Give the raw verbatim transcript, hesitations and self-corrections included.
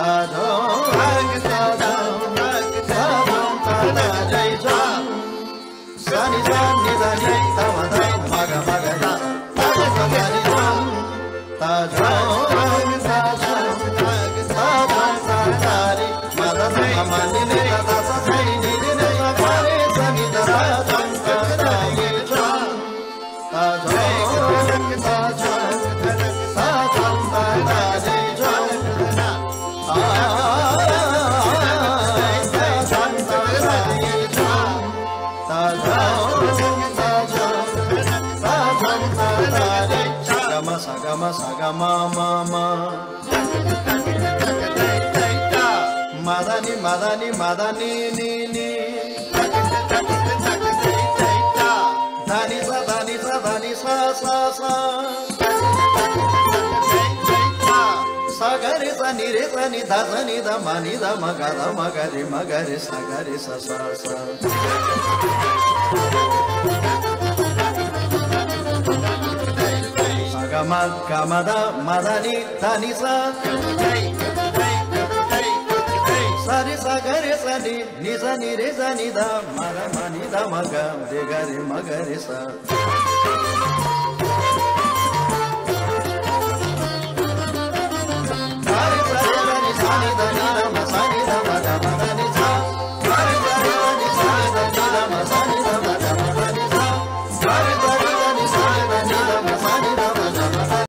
Sagama sagama mama Madani madani madani ni ni Dani sa dani sa dani sa sa sa Sagari sa ni re sa ni da sa ni da ma ni da ma ga da ma ga ri ma ga ri sa ga ri sa sa sa Gama gamada madani tani sa sari sa gare sa ni ni sa ni re sa ni da ma ga ma ni da ma ga re ga re ma ga re sa